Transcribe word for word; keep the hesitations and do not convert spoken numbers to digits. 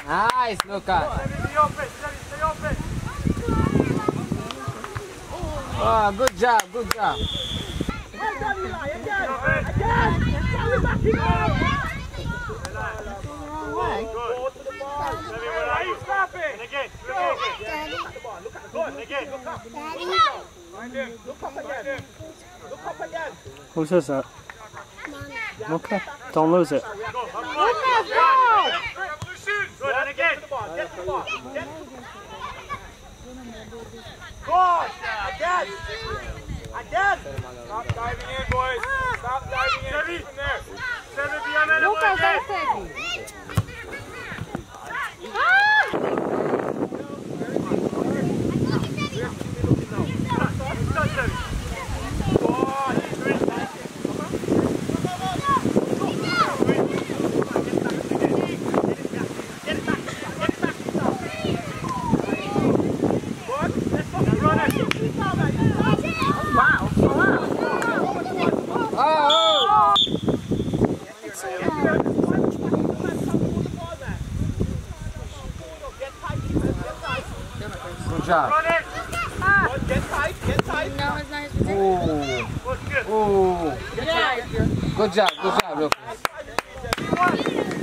Nice, Lucas. Oh, good job, good job. Stop it! And again, look again. Look at the ball. Look at the ball. Again, look up. Find him. Look up again. Look up again. Who says that? Okay, don't lose it. Go, Lucas, go! Good, and again. Get to the ball. Get to the ball. Get to the ball. Good. Again. Again. Stop diving in, boys. Stop diving in. Seven from there. Seven beyond that. Lucas, again. that's Good job. Run it. Ah. Get tight, get tight. No, it's not his Oh. Oh. Good job, good job, Lucas.